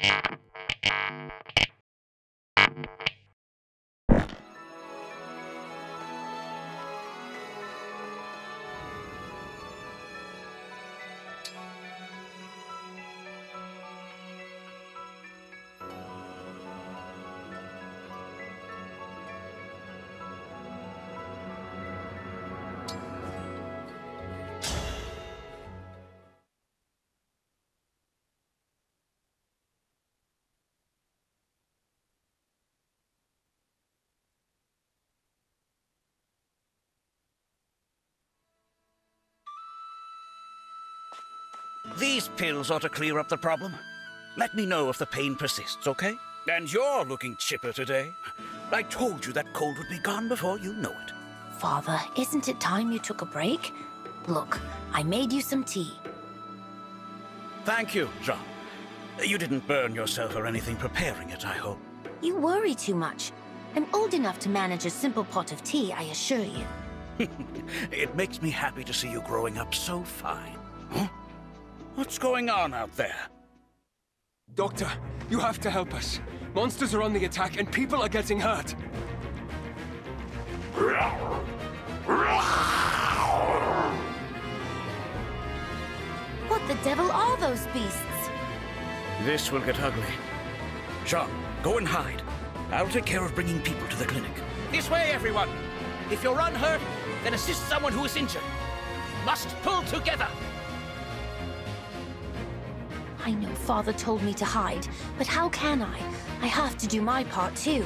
These pills ought to clear up the problem. Let me know if the pain persists, okay? And you're looking chipper today. I told you that cold would be gone before you know it. Father, isn't it time you took a break? Look, I made you some tea. Thank you, Jean. You didn't burn yourself or anything preparing it, I hope. You worry too much. I'm old enough to manage a simple pot of tea, I assure you. It makes me happy to see you growing up so fine. Huh? What's going on out there? Doctor, you have to help us. Monsters are on the attack and people are getting hurt. What the devil are those beasts? This will get ugly. Jean, go and hide. I'll take care of bringing people to the clinic. This way, everyone! If you're unhurt, then assist someone who is injured. We must pull together! I know Father told me to hide, but how can I? I have to do my part too.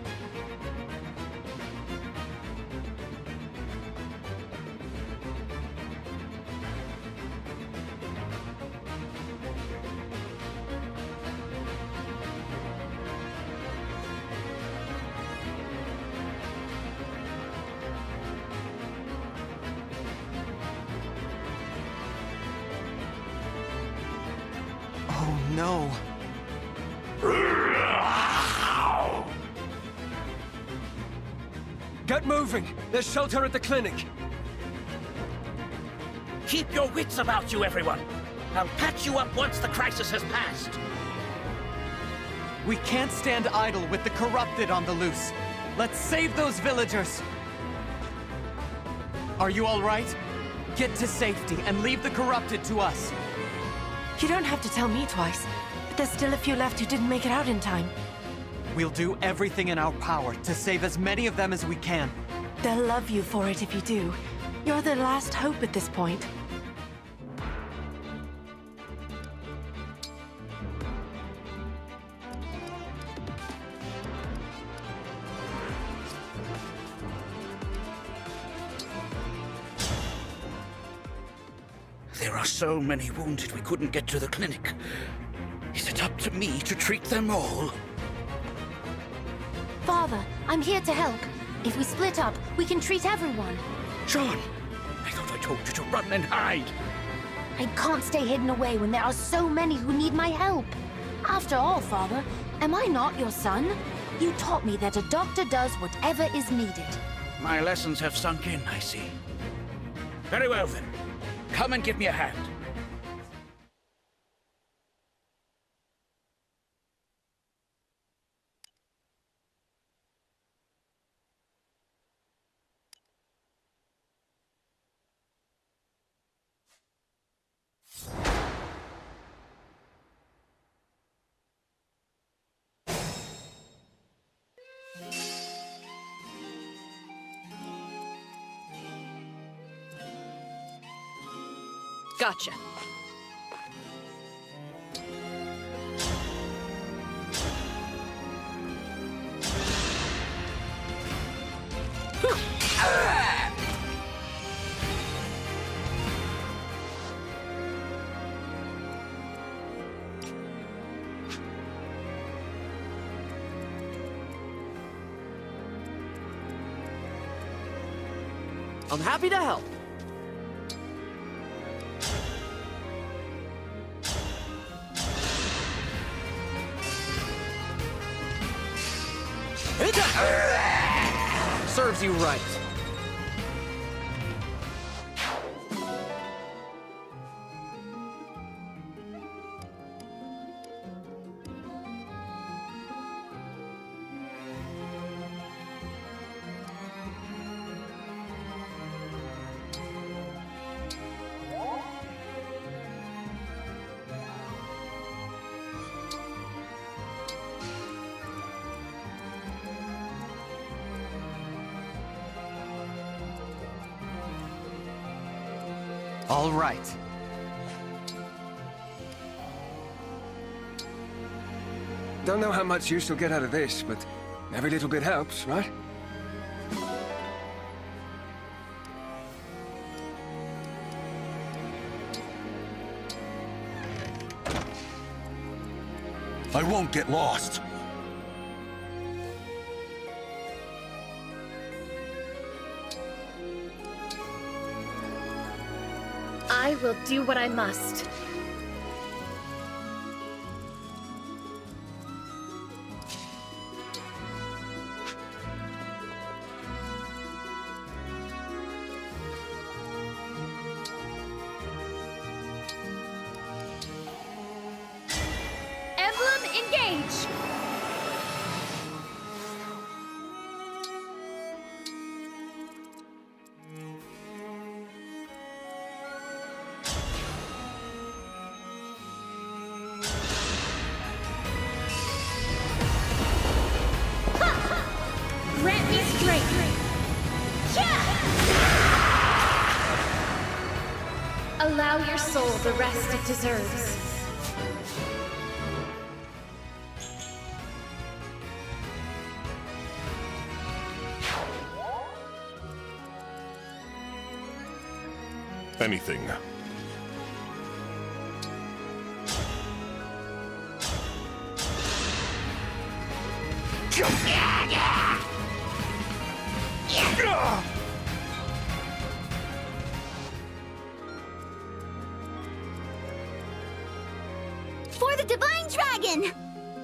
Oh no. Get moving! There's shelter at the clinic! Keep your wits about you, everyone! I'll patch you up once the crisis has passed! We can't stand idle with the corrupted on the loose. Let's save those villagers! Are you all right? Get to safety and leave the corrupted to us. You don't have to tell me twice, but there's still a few left who didn't make it out in time. We'll do everything in our power to save as many of them as we can. They'll love you for it if you do. You're their last hope at this point. There are so many wounded we couldn't get to the clinic. Is it up to me to treat them all? Father, I'm here to help. If we split up, we can treat everyone. Jean! I thought I told you to run and hide! I can't stay hidden away when there are so many who need my help. After all, Father, am I not your son? You taught me that a doctor does whatever is needed. My lessons have sunk in, I see. Very well then. Come and give me a hand. Gotcha. I'm happy to help. Serves you right. All right. Don't know how much use you'll get out of this, but every little bit helps, right? I won't get lost. I will do what I must. Emblem engage! Grant me strength. Allow your soul the rest it deserves. Anything. For the Divine Dragon!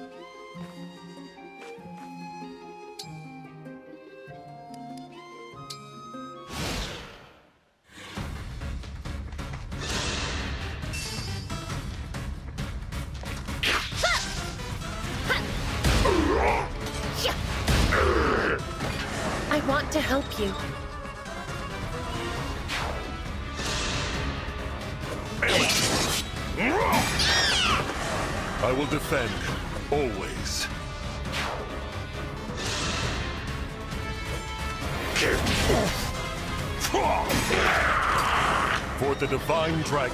I want to help you. I will defend, always. For the Divine Dragon.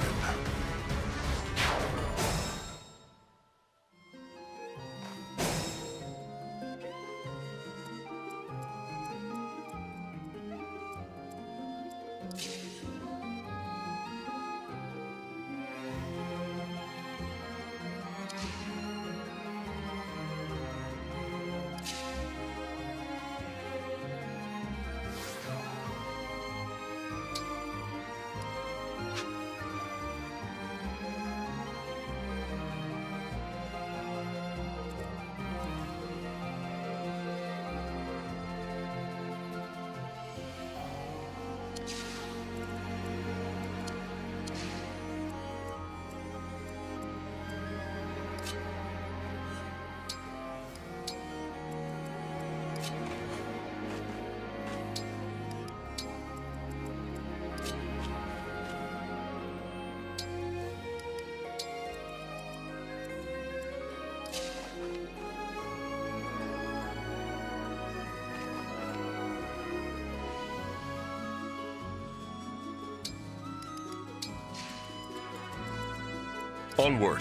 Onward.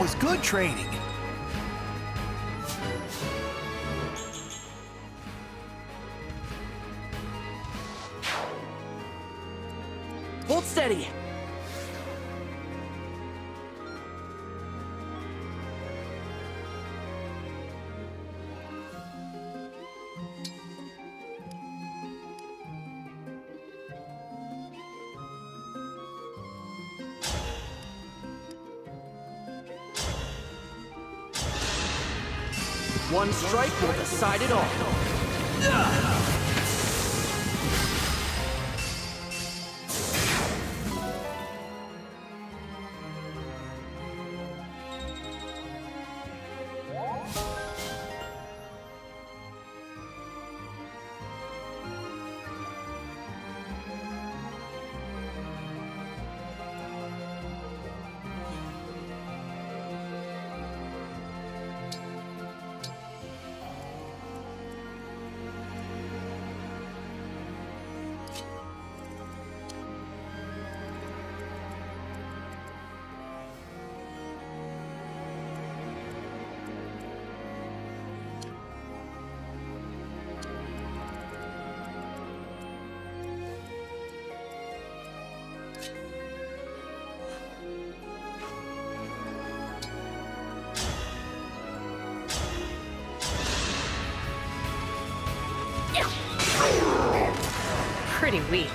was good training. Hold steady. One strike will decide it all. Pretty weak.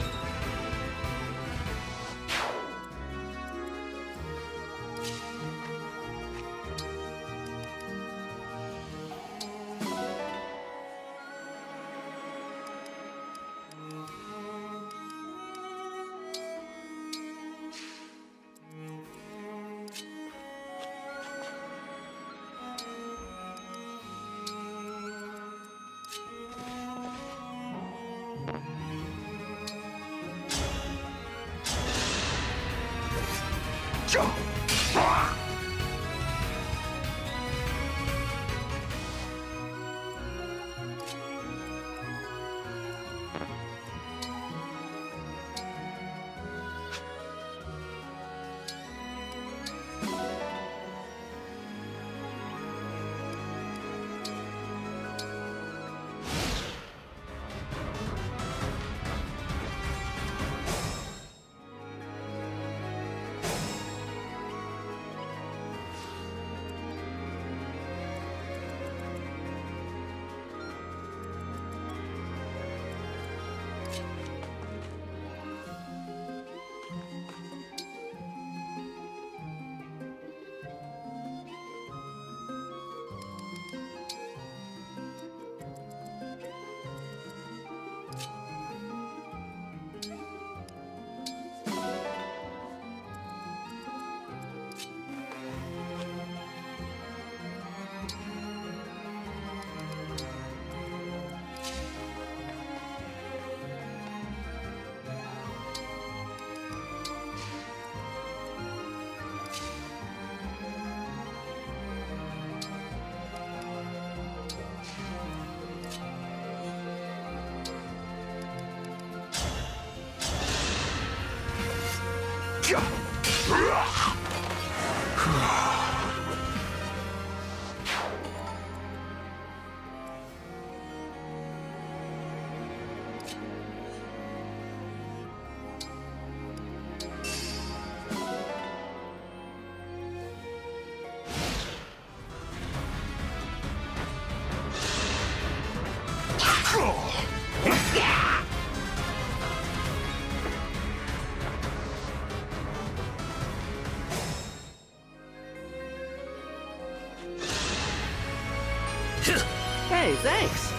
Hey, thanks.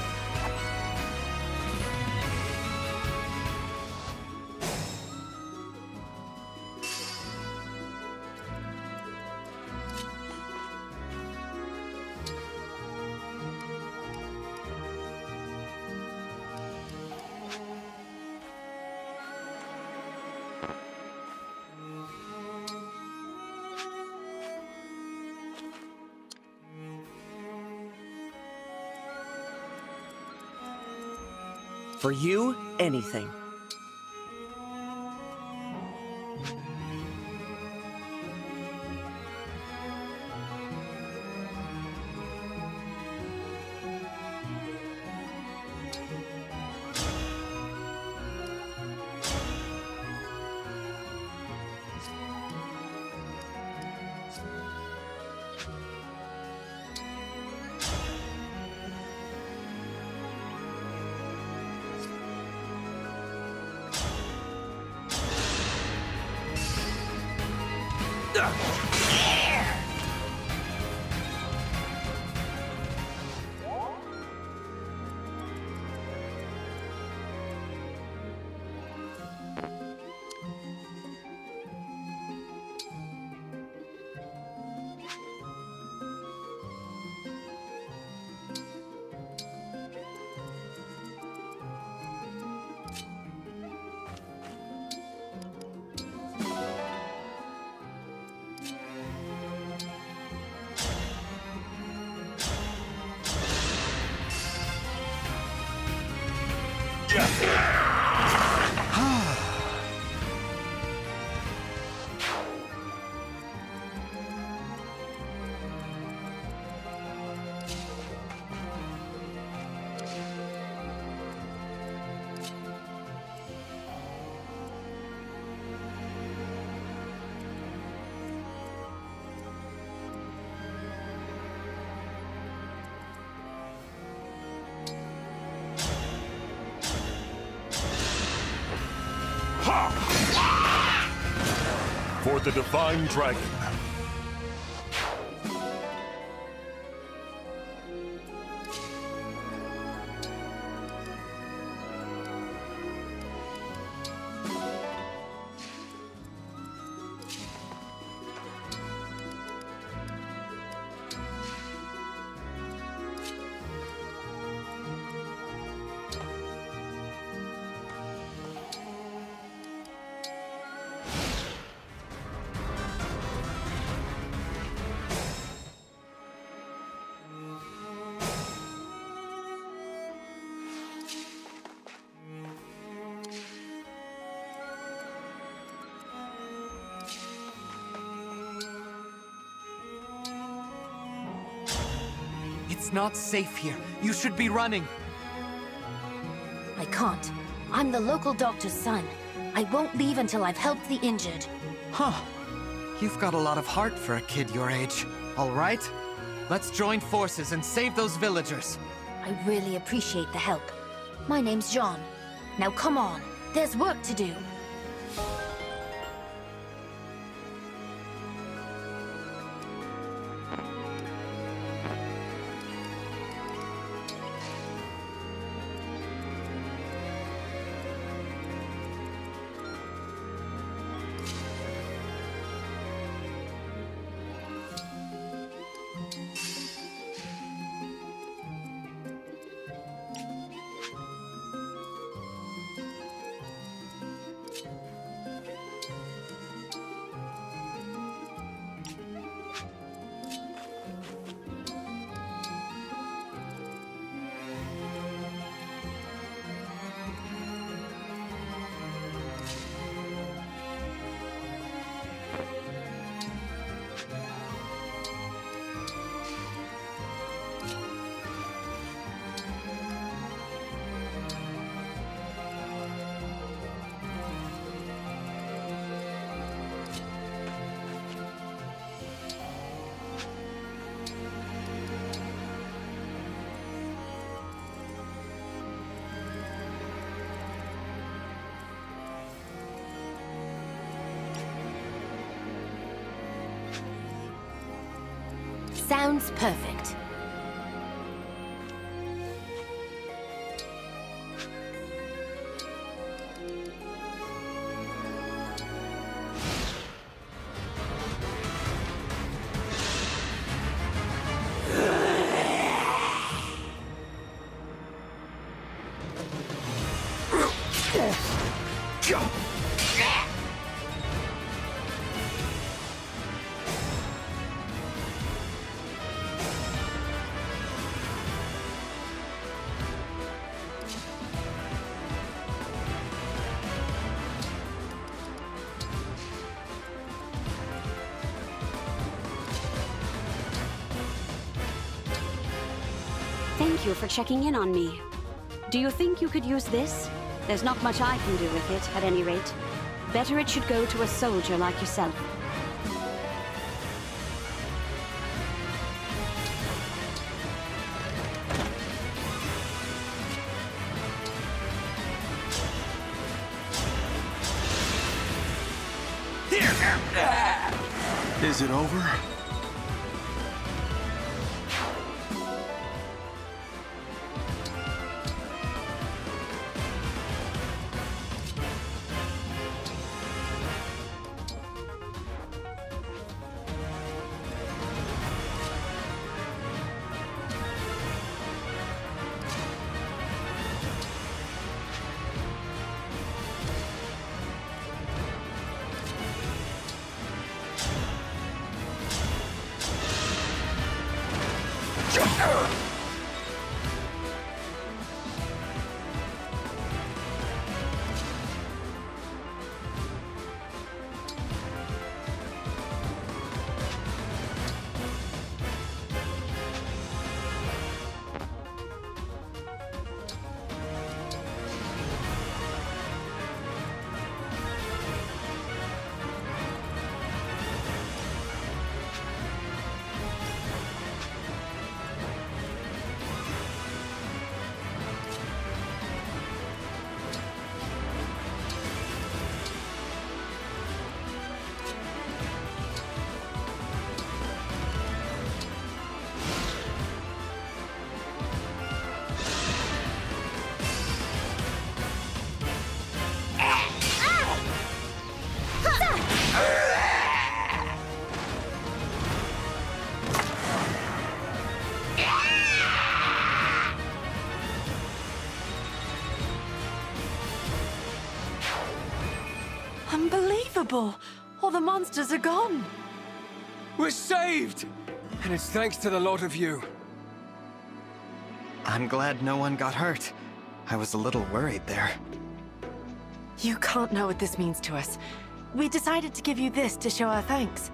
For you, anything. For the Divine Dragon. It's not safe here. You should be running. I can't. I'm the local doctor's son. I won't leave until I've helped the injured. Huh. You've got a lot of heart for a kid your age. All right? Let's join forces and save those villagers. I really appreciate the help. My name's John. Now come on. There's work to do. Sounds perfect. Thank you for checking in on me. Do you think you could use this? There's not much I can do with it, at any rate. Better it should go to a soldier like yourself. Is it over? Unbelievable! All the monsters are gone! We're saved! And it's thanks to the lot of you. I'm glad no one got hurt. I was a little worried there. You can't know what this means to us. We decided to give you this to show our thanks.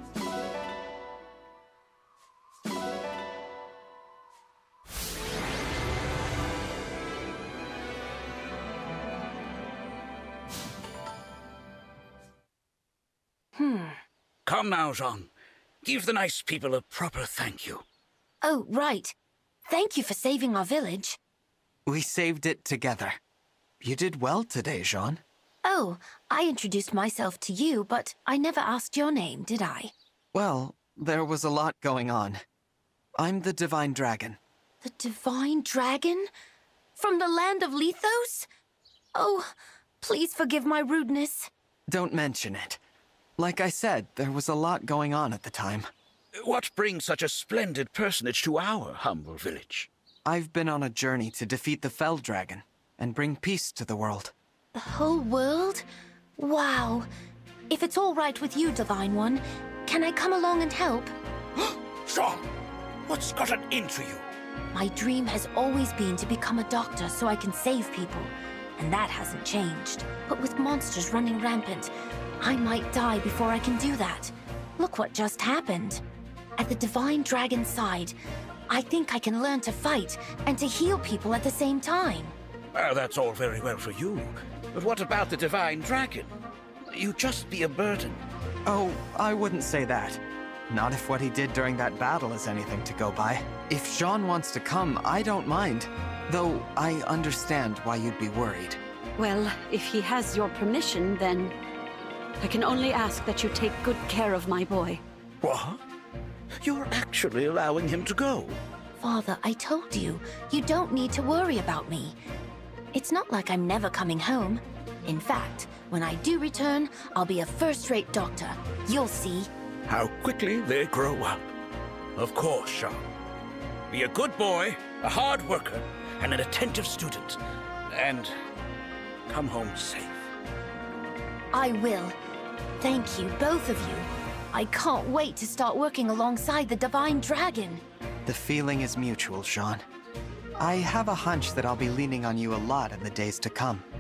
Come now, Jean. Give the nice people a proper thank you. Oh, right. Thank you for saving our village. We saved it together. You did well today, Jean. Oh, I introduced myself to you, but I never asked your name, did I? Well, there was a lot going on. I'm the Divine Dragon. The Divine Dragon? From the land of Lethos? Oh, please forgive my rudeness. Don't mention it. Like I said, there was a lot going on at the time. What brings such a splendid personage to our humble village? I've been on a journey to defeat the Fell Dragon and bring peace to the world. The whole world? Wow. If it's all right with you, Divine One, can I come along and help? Jean, what's gotten into you? My dream has always been to become a doctor so I can save people, and that hasn't changed. But with monsters running rampant, I might die before I can do that. Look what just happened. At the Divine Dragon's side, I think I can learn to fight and to heal people at the same time. Well, that's all very well for you. But what about the Divine Dragon? You'd just be a burden. Oh, I wouldn't say that. Not if what he did during that battle is anything to go by. If Jean wants to come, I don't mind. Though I understand why you'd be worried. Well, if he has your permission, then I can only ask that you take good care of my boy. What? You're actually allowing him to go? Father, I told you, you don't need to worry about me. It's not like I'm never coming home. In fact, when I do return, I'll be a first-rate doctor. You'll see. How quickly they grow up. Of course, Jean. Be a good boy, a hard worker, and an attentive student. And come home safe. I will. Thank you, both of you. I can't wait to start working alongside the Divine Dragon. The feeling is mutual, Jean. I have a hunch that I'll be leaning on you a lot in the days to come.